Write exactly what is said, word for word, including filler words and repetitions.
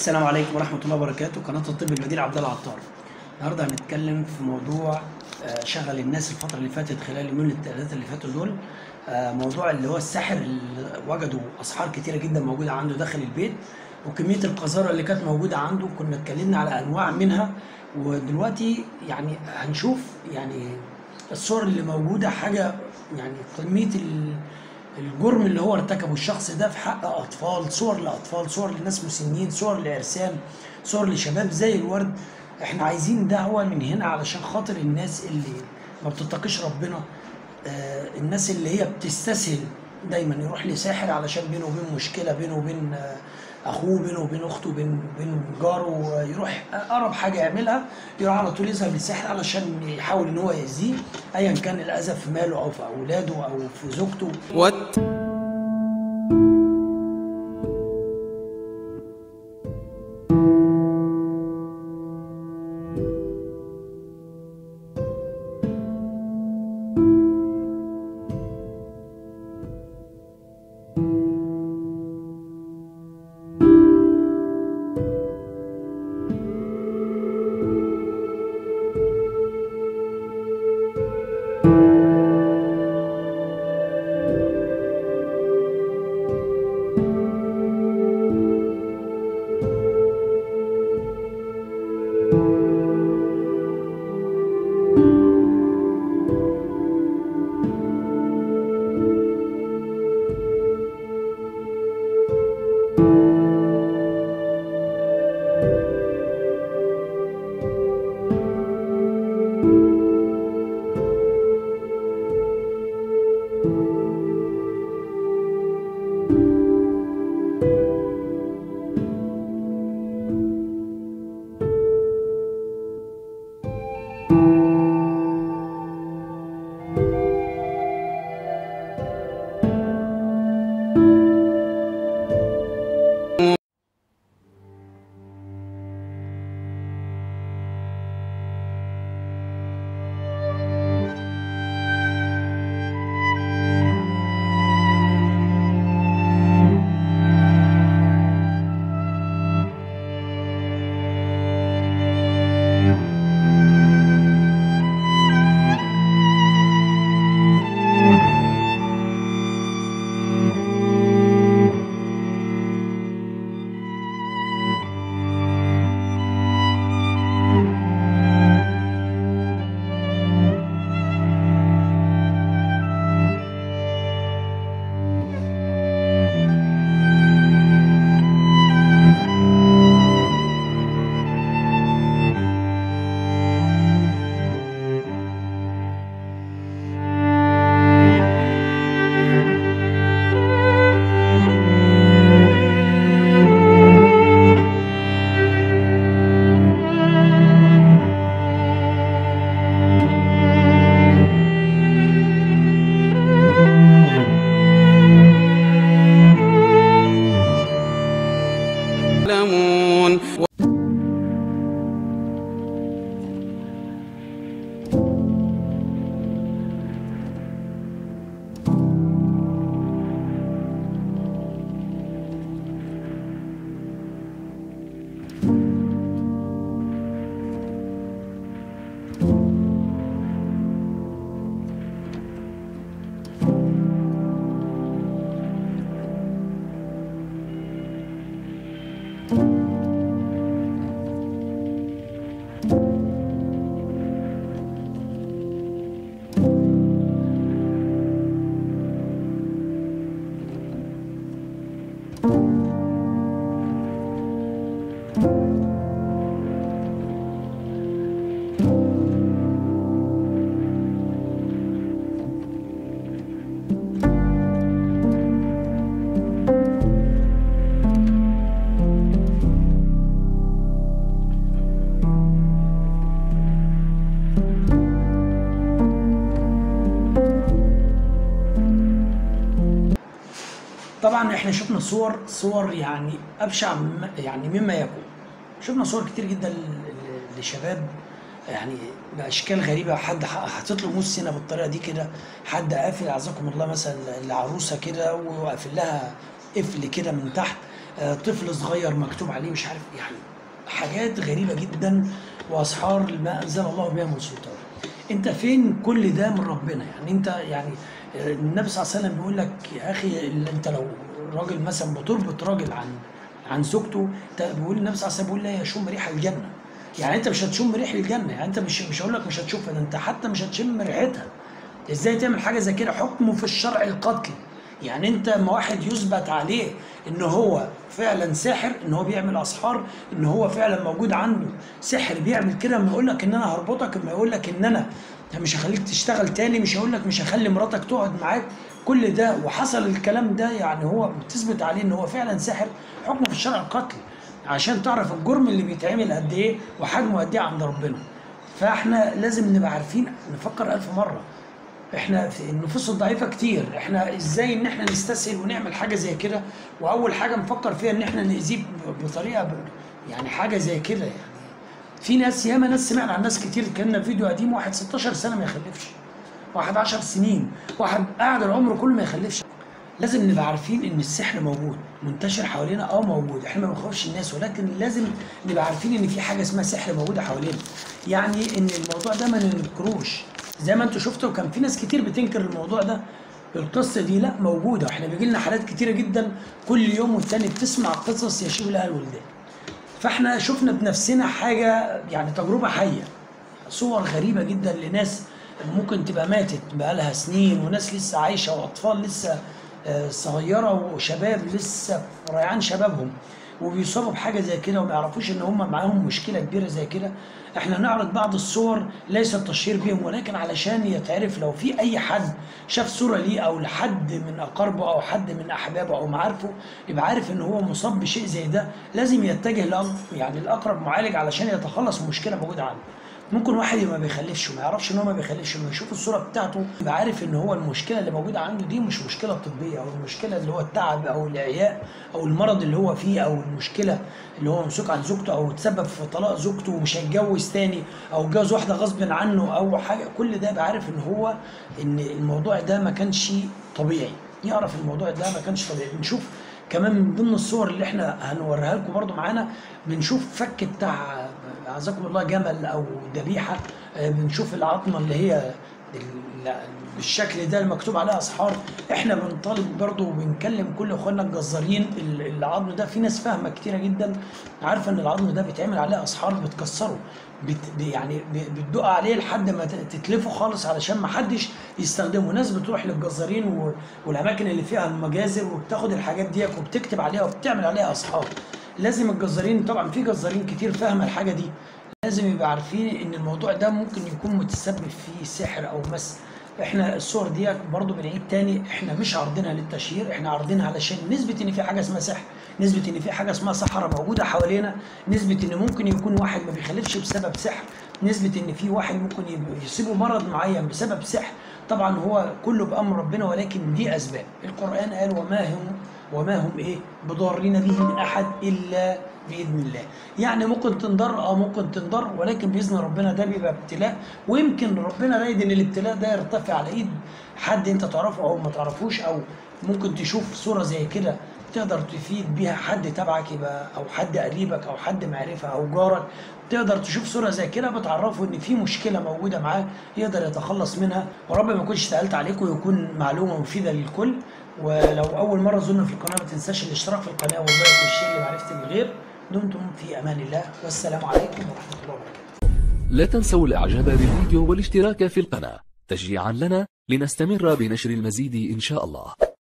السلام عليكم ورحمة الله وبركاته. قناة الطب البديل عبد الله عطار. النهارده هنتكلم في موضوع آه، شغل الناس الفترة اللي فاتت خلال اليومين الثلاثة اللي فاتوا دول. آه، موضوع اللي هو الساحر اللي وجدوا أسحار كتيرة جدا موجودة عنده داخل البيت، وكمية القذارة اللي كانت موجودة عنده. كنا اتكلمنا على أنواع منها، ودلوقتي يعني هنشوف يعني الصور اللي موجودة حاجة يعني كمية ال الجرم اللي هو ارتكبه الشخص ده في حق اطفال، صور لاطفال، صور لناس مسنين، صور لعرسان، صور لشباب زي الورد. احنا عايزين دعوه من هنا علشان خاطر الناس اللي ما بتتقيش ربنا، آه الناس اللي هي بتستسهل دايما يروح لساحر علشان بينه وبين مشكله، بينه وبين آه اخوه، بينه وبين اخته، بينه وبين جاره، يروح اقرب حاجه يعملها يروح على طول يذهب للساحر علشان يحاول ان هو يأذيه، ايا كان الاذى في ماله او في اولاده او في زوجته. What? يعلمون. طبعا احنا شفنا صور صور يعني ابشع مم- يعني مما يكون. شفنا صور كتير جدا ل- ل- لشباب يعني باشكال غريبه، حد ح- حاطط له موس هنا بالطريقه دي كده، حد قافل اعزكم الله مثلا لعروسه كده وقافل لها قفل كده من تحت، آه، طفل صغير مكتوب عليه مش عارف يعني حاجات غريبه جدا، واسحار ما انزل الله بها من سلطان. انت فين كل ده من ربنا؟ يعني انت يعني النبي صلى الله عليه وسلم بيقول لك يا اخي انت لو راجل مثلا بتربط راجل عن عن زوجته، بيقول النبي صلى الله عليه وسلم بيقول لا يشم ريح الجنه. يعني انت مش هتشم ريح الجنه، يعني انت مش مش هقول لك مش هتشوفها، ده انت حتى مش هتشم ريحتها. ازاي تعمل حاجه زي كده؟ حكمه في الشرع القتل. يعني انت ما واحد يثبت عليه ان هو فعلا ساحر، ان هو بيعمل اسحار، ان هو فعلا موجود عنده سحر بيعمل كده، ما يقول لك ان انا هربطك، ما يقول لك ان انا مش هخليك تشتغل تاني، مش هقول لك مش هخلي مراتك تقعد معاك، كل ده وحصل الكلام ده، يعني هو بتثبت عليه ان هو فعلا ساحر، حكمه في الشرع القتل، عشان تعرف الجرم اللي بيتعمل قد ايه وحجمه قد ايه عند ربنا. فاحنا لازم نبقى عارفين نفكر ألف مره. احنا في النفوس الضعيفه كتير، احنا ازاي ان احنا نستسهل ونعمل حاجه زي كده، واول حاجه نفكر فيها ان احنا نأذيه بطريقه يعني حاجه زي كده. يعني في ناس ياما ناس سمعنا عن ناس كتير، كان فيديو قديم واحد ستاشر سنه ما يخلفش، واحد عشر سنين، واحد قاعد العمر كله ما يخلفش. لازم نبقى عارفين ان السحر موجود منتشر حوالينا، اه موجود، احنا ما بنخوفش الناس، ولكن لازم نبقى عارفين ان في حاجه اسمها سحر موجوده حوالينا. يعني ان الموضوع ده ما ننكروش، زي ما انتم شفتوا كان في ناس كتير بتنكر الموضوع ده. القصه دي لا موجوده، واحنا بيجي لنا حالات كتيره جدا كل يوم والتاني بتسمع قصص يشيب لها الولدان. فاحنا شفنا بنفسنا حاجه يعني تجربه حيه، صور غريبه جدا لناس ممكن تبقى ماتت بقالها سنين، وناس لسه عايشه، واطفال لسه صغيره، وشباب لسه في ريعان شبابهم، وبيصابوا بحاجه زي كده وما يعرفوش ان هم معاهم مشكله كبيره زي كده. احنا نعرض بعض الصور ليس التشهير بهم، ولكن علشان يتعرف لو في اي حد شاف صوره ليه او لحد من اقاربه او حد من احبابه او معارفه، يبقى عارف ان هو مصاب بشيء زي ده، لازم يتجه يعني لاقرب معالج علشان يتخلص من مشكله موجوده عنده. ممكن واحد ما بيخلفش وما يعرفش ان هو ما بيخلفش، لما يشوف الصوره بتاعته يبقى عارف ان هو المشكله اللي موجوده عنده دي مش مشكله طبيه، او المشكله اللي هو التعب او الاعياء او المرض اللي هو فيه، او المشكله اللي هو ممسوك عن زوجته، او تسبب في طلاق زوجته ومش هيتجوز تاني، او اتجوز واحده غصب عنه او حاجه. كل ده يبقى عارف ان هو ان الموضوع ده ما كانش طبيعي، يعرف الموضوع ده ما كانش طبيعي. بنشوف كمان من ضمن الصور اللي احنا هنوريها لكم برضو معانا، بنشوف فك بتاع اعزكم الله جمل او ذبيحه، بنشوف العظمه اللي هي بالشكل ده المكتوب عليها اسحار. احنا بنطالب برضو وبنكلم كل اخواننا الجزارين، العظم ده في ناس فاهمه كتيره جدا عارفه ان العظم ده بيتعمل عليه اسحار، بتكسره بت يعني بتدق عليه لحد ما تتلفه خالص علشان ما حدش يستخدمه. ناس بتروح للجزارين والاماكن اللي فيها المجازر وبتاخد الحاجات دي وبتكتب عليها وبتعمل عليها اسحار. لازم الجزارين، طبعا في جزارين كتير فاهمه الحاجه دي، لازم يبقى عارفين ان الموضوع ده ممكن يكون متسبب فيه سحر او مس. احنا الصور دي برضو بنعيد تاني، احنا مش عارضينها للتشهير، احنا عارضينها علشان نثبت ان في حاجه اسمها سحر، نثبت ان في حاجه اسمها سحره موجوده حوالينا، نثبت ان ممكن يكون واحد ما بيخلفش بسبب سحر، نثبت ان في واحد ممكن يصيبه مرض معين بسبب سحر. طبعا هو كله بامر ربنا، ولكن دي اسباب. القران قال وما هم وما هم ايه بضارين به من احد الا باذن الله. يعني ممكن تنضر، اه ممكن تنضر، ولكن باذن ربنا ده بيبقى ابتلاء، ويمكن ربنا رايد ان الابتلاء ده يرتفع على ايد حد انت تعرفه او ما تعرفوش، او ممكن تشوف صوره زي كده تقدر تفيد بيها حد تبعك، يبقى او حد قريبك او حد معرفه او جارك، تقدر تشوف صوره زي كده بتعرفه ان في مشكله موجوده معاه يقدر يتخلص منها. ورب ما يكونش سالت عليكم ويكون معلومه مفيده للكل. ولو اول مره زرنا في القناه ما تنساش الاشتراك في القناه واللايك والشير لمعرفه الغير. دمتم في امان الله، والسلام عليكم ورحمه الله وبركاته. لا تنسوا الاعجاب بالفيديو والاشتراك في القناه تشجيعا لنا لنستمر بنشر المزيد ان شاء الله.